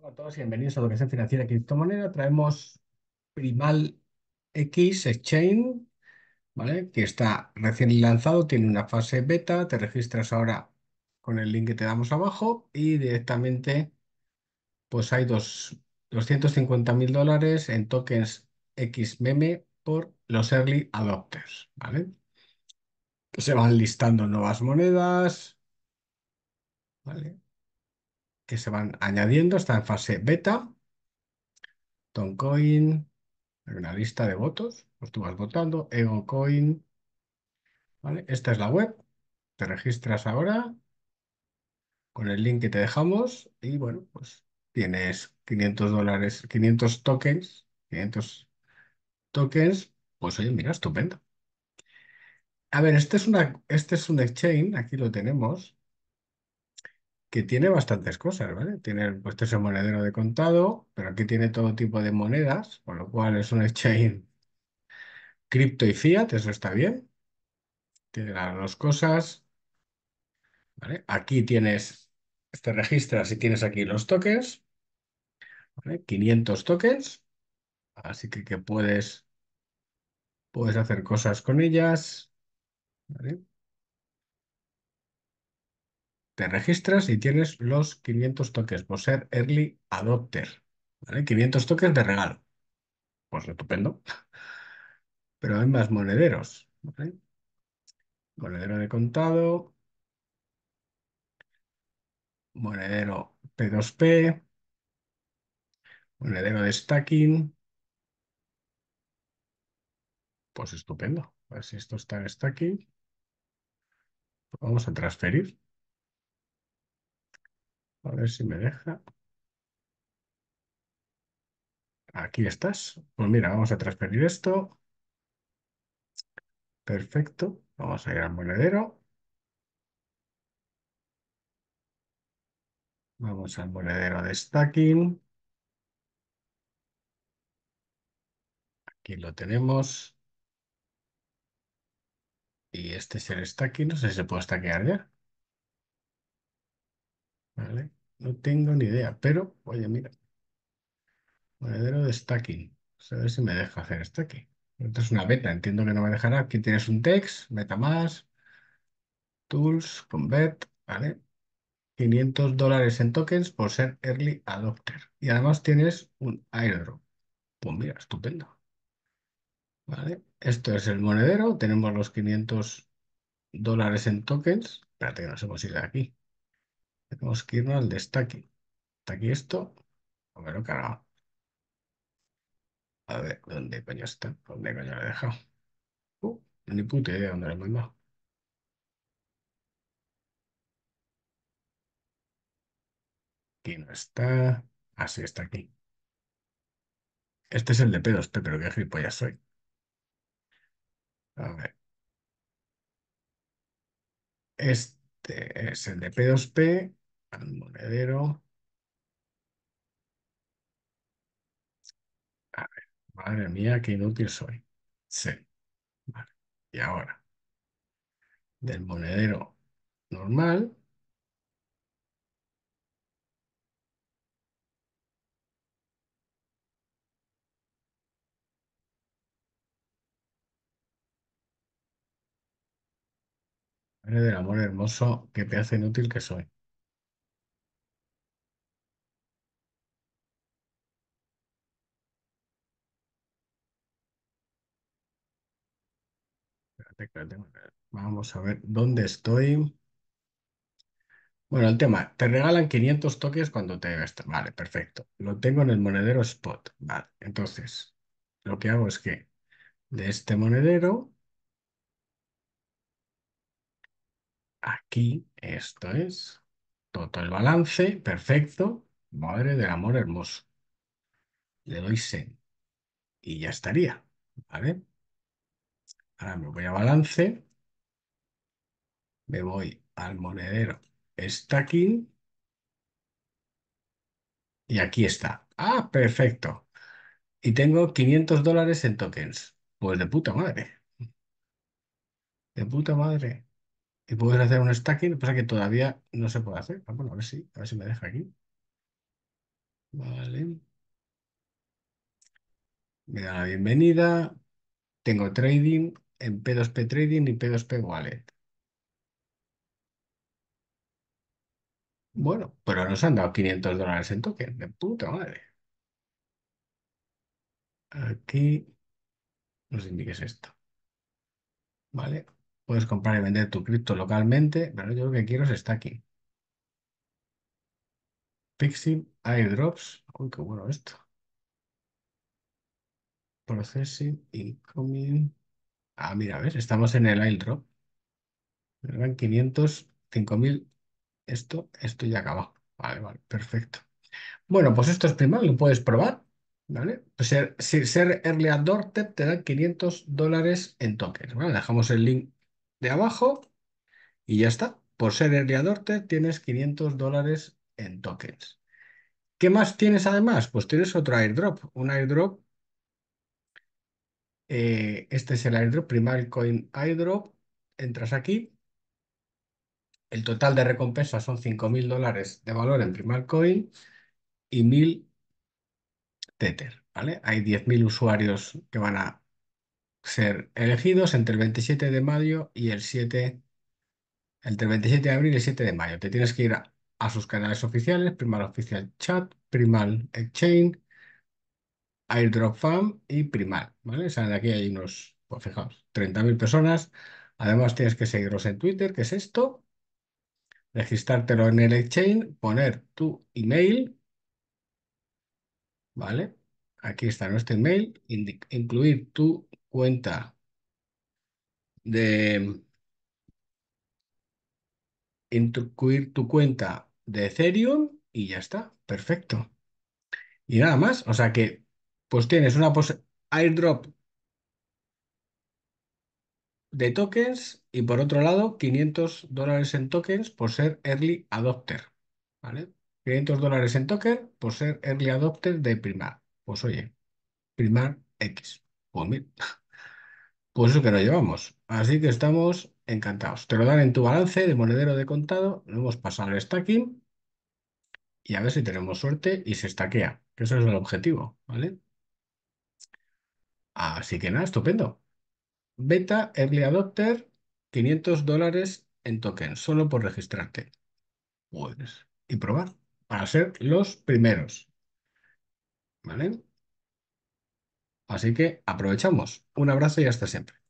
Hola a todos y bienvenidos a Educación Financiera y Criptomoneda. Traemos Primal X Exchange, ¿vale? Que está recién lanzado, tiene una fase beta. Te registras ahora con el link que te damos abajo y directamente, pues hay 250.000 dólares en tokens X meme por los early adopters, ¿vale? Que se van listando nuevas monedas, ¿vale? Que se van añadiendo, está en fase beta. Toncoin. Hay una lista de votos, pues tú vas votando, EgoCoin, ¿vale? Esta es la web, te registras ahora con el link que te dejamos y bueno, pues tienes 500 dólares, 500 tokens, 500 tokens, pues oye, mira, estupendo. A ver, este es un exchange, aquí lo tenemos, que tiene bastantes cosas, ¿vale? Tiene, pues este es el monedero de contado, pero aquí tiene todo tipo de monedas, con lo cual es un exchange cripto y fiat, eso está bien, tiene las dos cosas. ¿Vale? Aquí tienes, te registras y tienes aquí los tokens, ¿vale? 500 tokens, así que puedes hacer cosas con ellas, ¿vale? Te registras y tienes los 500 tokens por ser early adopter, ¿vale? 500 tokens de regalo, pues estupendo, pero hay más monederos, ¿vale? Monedero de contado, monedero P2P, monedero de stacking, pues estupendo. A ver si esto está en stacking, vamos a transferir. A ver si me deja. Aquí estás. Pues mira, vamos a transferir esto. Perfecto. Vamos a ir al monedero. Vamos al monedero de stacking. Aquí lo tenemos. Y este es el stacking. No sé si se puede stackear ya. ¿Vale? No tengo ni idea. Pero, oye, mira. Monedero de stacking. A ver si me deja hacer stacking. Esto es una beta. Entiendo que no me dejará. Aquí tienes un text. MetaMask. Tools. Convert. ¿Vale? 500 dólares en tokens por ser early adopter. Y además tienes un airdrop. Pues mira, estupendo. ¿Vale? Esto es el monedero. Tenemos los 500 dólares en tokens. Espérate que nos hemos ido de aquí. Tenemos que irnos al de stacking. Está aquí esto. No me lo he cargado. A ver, ¿dónde coño está? ¿Dónde coño lo he dejado? Ni puta idea dónde lo he mandado. Aquí no está. Así está aquí. Este es el de P2P, pero qué gilipollas soy. A ver. Este es el de P2P. Al monedero. A ver. Madre mía, qué inútil soy. Sí. Vale. Y ahora, del monedero normal, madre del amor hermoso, qué pedazo inútil que soy. Espérate, espérate. Vamos a ver dónde estoy. Bueno, el tema, te regalan 500 toques cuando te gastas. Vale, perfecto. Lo tengo en el monedero Spot. Vale, entonces, lo que hago es que de este monedero, aquí, esto es, todo el balance, perfecto. Madre del amor hermoso. Le doy send y ya estaría. ¿Vale? Ahora me voy a balance. Me voy al monedero stacking y aquí está. Ah, perfecto. Y tengo 500 dólares en tokens. Pues de puta madre. De puta madre. Y puedes hacer un stacking, pasa que todavía no se puede hacer. Ah, bueno, a ver si me deja aquí. Vale. Me da la bienvenida. Tengo trading en P2P Trading y P2P Wallet. Bueno, pero nos han dado $500 en token. De puta madre. Aquí nos indiques esto. ¿Vale? Puedes comprar y vender tu cripto localmente, pero yo lo que quiero es está aquí. Fixing, airdrops. Uy, qué bueno esto. Processing, incoming. Ah, mira, ¿ves? Estamos en el airdrop. Me dan 500, 5.000. Esto ya acaba. Vale, vale, perfecto. Bueno, pues esto es prima, lo puedes probar. ¿Vale? Pues ser early adopter te dan $500 en tokens. ¿Vale? Dejamos el link de abajo y ya está. Por ser early adopter tienes $500 en tokens. ¿Qué más tienes además? Pues tienes otro airdrop. Un airdrop. Este es el airdrop, Primal Coin Airdrop. Entras aquí. El total de recompensas son $5.000 de valor en Primal Coin y 1.000 Tether. ¿Vale? Hay 10.000 usuarios que van a ser elegidos entre el 27 de mayo y entre el 27 de abril y el 7 de mayo. Te tienes que ir a sus canales oficiales, Primal Oficial Chat, Primal Exchange, Airdrop Farm y Primal, ¿vale? O sea, de aquí hay unos, pues fijaos, 30.000 personas. Además tienes que seguirlos en Twitter, que es esto, registrártelo en el Exchange, poner tu email, ¿vale? Aquí está nuestro email, incluir tu cuenta de incluir tu cuenta de Ethereum y ya está, perfecto. Y nada más, o sea que pues tienes una airdrop de tokens y por otro lado $500 en tokens por ser early adopter, ¿vale? $500 en token por ser early adopter de Primar. Pues oye, Primar X. Pues mira, pues eso que nos llevamos. Así que estamos encantados. Te lo dan en tu balance de monedero de contado, lo hemos pasado al stacking y a ver si tenemos suerte y se estaquea, que eso es el objetivo, ¿vale? Así que nada, estupendo. Beta Early Adopter, $500 en token, solo por registrarte. Pues, y probar, para ser los primeros, ¿vale? Así que aprovechamos. Un abrazo y hasta siempre.